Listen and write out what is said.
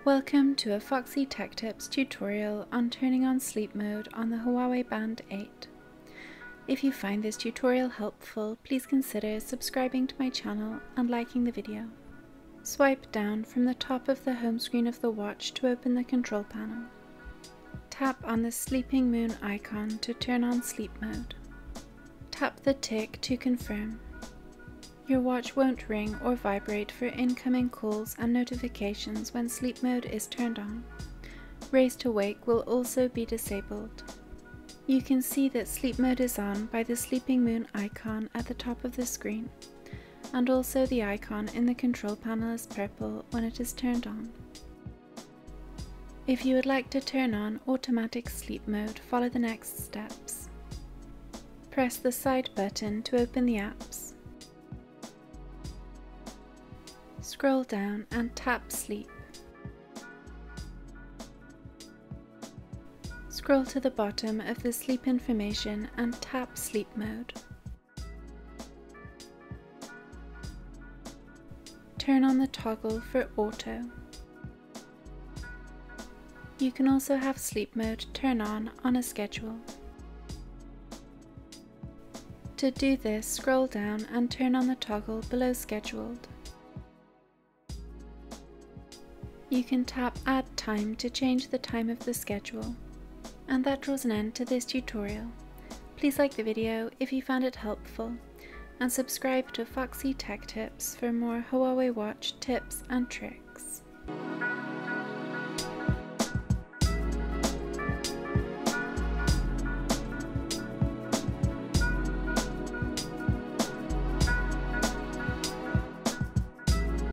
Welcome to a Foxy Tech Tips tutorial on turning on sleep mode on the Huawei Band 8. If you find this tutorial helpful, please consider subscribing to my channel and liking the video. Swipe down from the top of the home screen of the watch to open the control panel. Tap on the sleeping moon icon to turn on sleep mode. Tap the tick to confirm. Your watch won't ring or vibrate for incoming calls and notifications when sleep mode is turned on. Raise to wake will also be disabled. You can see that sleep mode is on by the sleeping moon icon at the top of the screen, and also the icon in the control panel is purple when it is turned on. If you would like to turn on automatic sleep mode, follow the next steps. Press the side button to open the apps. Scroll down and tap Sleep. Scroll to the bottom of the sleep information and tap Sleep Mode. Turn on the toggle for Auto. You can also have Sleep Mode turn on a schedule. To do this, scroll down and turn on the toggle below Scheduled. You can tap Add Time to change the time of the schedule. And that draws an end to this tutorial. Please like the video if you found it helpful, and subscribe to Foxy Tech Tips for more Huawei watch tips and tricks.